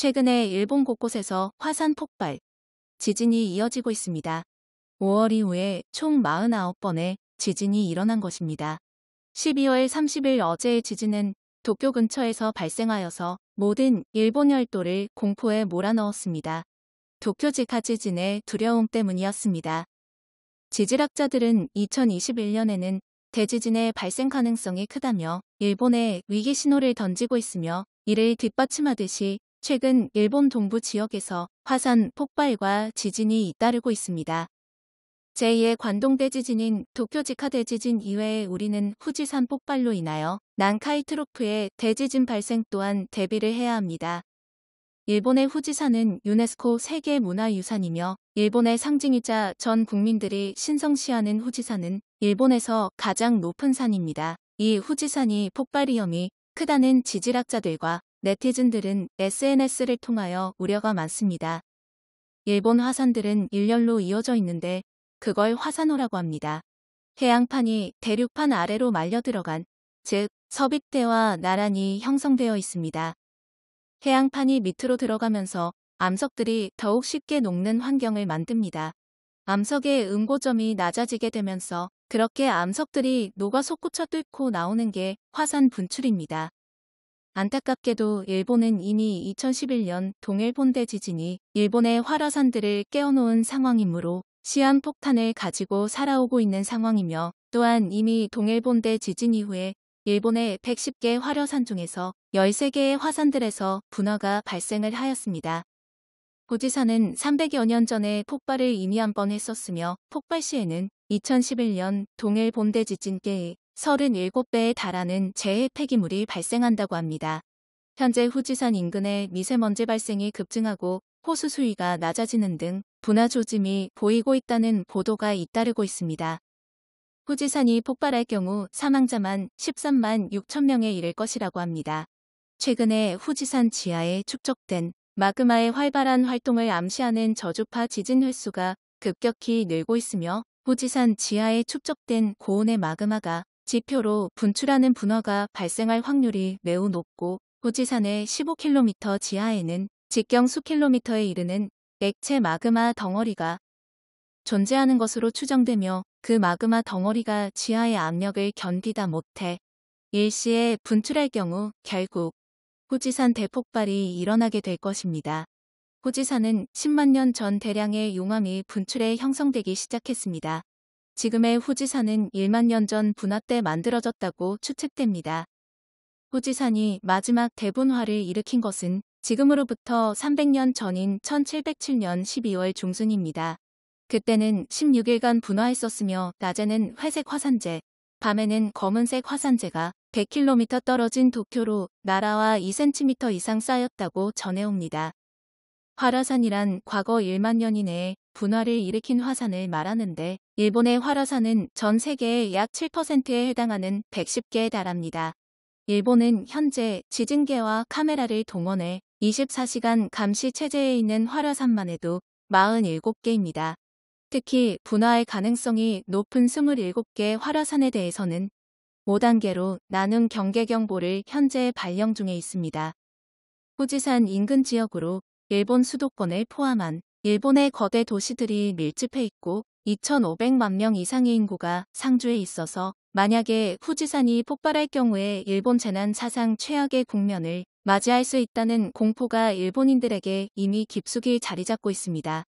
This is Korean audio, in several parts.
최근에 일본 곳곳에서 화산 폭발, 지진이 이어지고 있습니다. 5월 이후에 총 49번의 지진이 일어난 것입니다. 12월 30일 어제의 지진은 도쿄 근처에서 발생하여서 모든 일본 열도를 공포에 몰아넣었습니다. 도쿄 직하 지진의 두려움 때문이었습니다. 지질학자들은 2021년에는 대지진의 발생 가능성이 크다며 일본에 위기 신호를 던지고 있으며 이를 뒷받침하듯이 최근 일본 동부 지역에서 화산 폭발과 지진이 잇따르고 있습니다. 제2의 관동 대지진인 도쿄 직하 대지진 이외에 우리는 후지산 폭발로 인하여 난카이 트로프의 대지진 발생 또한 대비를 해야 합니다. 일본의 후지산은 유네스코 세계문화유산이며 일본의 상징이자 전 국민들이 신성시하는 후지산은 일본에서 가장 높은 산입니다. 이 후지산이 폭발 위험이 크다는 지질학자들과 네티즌들은 SNS를 통하여 우려가 많습니다. 일본 화산들은 일렬로 이어져 있는데 그걸 화산호라고 합니다. 해양판이 대륙판 아래로 말려 들어간, 즉 서빅대와 나란히 형성되어 있습니다. 해양판이 밑으로 들어가면서 암석들이 더욱 쉽게 녹는 환경을 만듭니다. 암석의 응고점이 낮아지게 되면서 그렇게 암석들이 녹아 솟구쳐 뚫고 나오는 게 화산 분출입니다. 안타깝게도 일본은 이미 2011년 동일본대 지진이 일본의 활화산들을 깨어놓은 상황이므로 시한폭탄을 가지고 살아오고 있는 상황이며 또한 이미 동일본대 지진 이후에 일본의 110개 활화산 중에서 13개의 화산들에서 분화가 발생을 하였습니다. 후지산은 300여 년 전에 폭발을 이미 한 번 했었으며 폭발 시에는 2011년 동일본대 지진계의 37배에 달하는 재해 폐기물이 발생한다고 합니다. 현재 후지산 인근에 미세먼지 발생이 급증하고 호수 수위가 낮아지는 등 분화 조짐이 보이고 있다는 보도가 잇따르고 있습니다. 후지산이 폭발할 경우 사망자만 13만 6천 명에 이를 것이라고 합니다. 최근에 후지산 지하에 축적된 마그마의 활발한 활동을 암시하는 저주파 지진 횟수가 급격히 늘고 있으며 후지산 지하에 축적된 고온의 마그마가 지표로 분출하는 분화가 발생할 확률이 매우 높고 후지산의 15km 지하에는 직경 수킬로미터에 이르는 액체 마그마 덩어리가 존재하는 것으로 추정되며 그 마그마 덩어리가 지하의 압력을 견디다 못해 일시에 분출할 경우 결국 후지산 대폭발이 일어나게 될 것입니다. 후지산은 10만 년 전 대량의 용암이 분출해 형성되기 시작했습니다. 지금의 후지산은 1만 년 전 분화 때 만들어졌다고 추측됩니다. 후지산이 마지막 대분화를 일으킨 것은 지금으로부터 300년 전인 1707년 12월 중순입니다. 그때는 16일간 분화했었으며 낮에는 회색 화산재, 밤에는 검은색 화산재가 100km 떨어진 도쿄로 날아와 2cm 이상 쌓였다고 전해옵니다. 활화산이란 과거 1만 년 이내에 분화를 일으킨 화산을 말하는데 일본의 활화산은 전 세계의 약 7%에 해당하는 110개에 달합니다. 일본은 현재 지진계와 카메라를 동원해 24시간 감시 체제에 있는 활화산만 해도 47개입니다. 특히 분화할 가능성이 높은 27개 활화산에 대해서는 5단계로 나눈 경계경보를 현재 발령 중에 있습니다. 후지산 인근 지역으로 일본 수도권을 포함한 일본의 거대 도시들이 밀집해 있고 2,500만 명 이상의 인구가 상주해 있어서 만약에 후지산이 폭발할 경우에 일본 재난 사상 최악의 국면을 맞이할 수 있다는 공포가 일본인들에게 이미 깊숙이 자리 잡고 있습니다.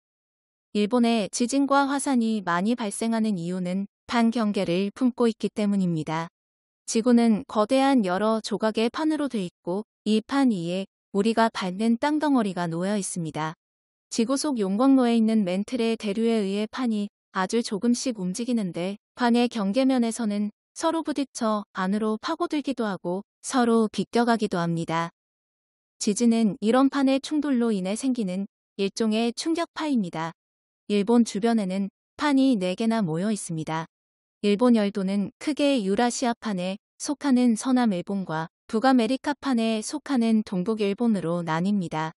일본의 지진과 화산이 많이 발생하는 이유는 판 경계를 품고 있기 때문입니다. 지구는 거대한 여러 조각의 판으로 돼 있고 이 판 위에 우리가 밟는 땅덩어리가 놓여 있습니다. 지구 속 용광로에 있는 멘틀의 대류에 의해 판이 아주 조금씩 움직이는데 판의 경계면에서는 서로 부딪혀 안으로 파고들기도 하고 서로 비껴가기도 합니다. 지진은 이런 판의 충돌로 인해 생기는 일종의 충격파입니다. 일본 주변에는 판이 4개나 모여 있습니다. 일본 열도는 크게 유라시아판에 속하는 서남일본과 북아메리카판에 속하는 동북일본으로 나뉩니다.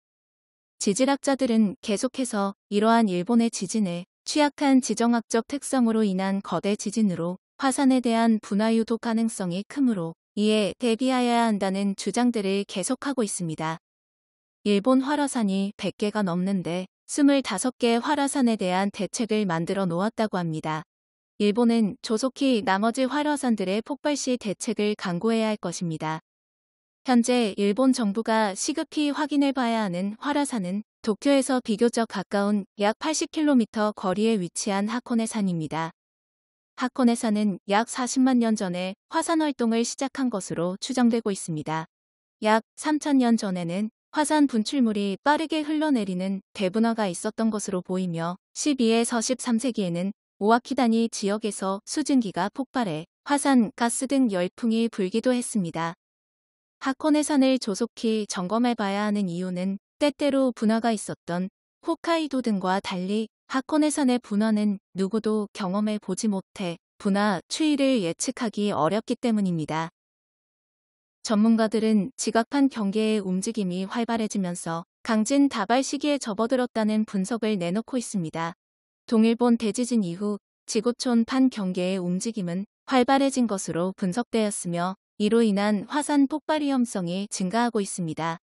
지질학자들은 계속해서 이러한 일본의 지진을 취약한 지정학적 특성으로 인한 거대 지진으로 화산에 대한 분화 유도 가능성이 크므로 이에 대비하여야 한다는 주장들을 계속하고 있습니다. 일본 활화산이 100개가 넘는데 25개 활화산에 대한 대책을 만들어 놓았다고 합니다. 일본은 조속히 나머지 활화산들의 폭발 시 대책을 강구해야 할 것입니다. 현재 일본 정부가 시급히 확인해 봐야 하는 활화산은 도쿄에서 비교적 가까운 약 80km 거리에 위치한 하코네산입니다. 하코네산은 약 40만 년 전에 화산 활동을 시작한 것으로 추정되고 있습니다. 약 3000년 전에는 화산 분출물이 빠르게 흘러내리는 대분화가 있었던 것으로 보이며 12에서 13세기에는 오아키 단위 지역에서 수증기가 폭발해 화산, 가스 등 열풍이 불기도 했습니다. 하코네산을 조속히 점검해봐야 하는 이유는 때때로 분화가 있었던 홋카이도 등과 달리 하코네산의 분화는 누구도 경험해 보지 못해 분화 추이를 예측하기 어렵기 때문입니다. 전문가들은 지각판 경계의 움직임이 활발해지면서 강진 다발 시기에 접어들었다는 분석을 내놓고 있습니다. 동일본 대지진 이후 지구촌 판 경계의 움직임은 활발해진 것으로 분석되었으며 이로 인한 화산 폭발 위험성이 증가하고 있습니다.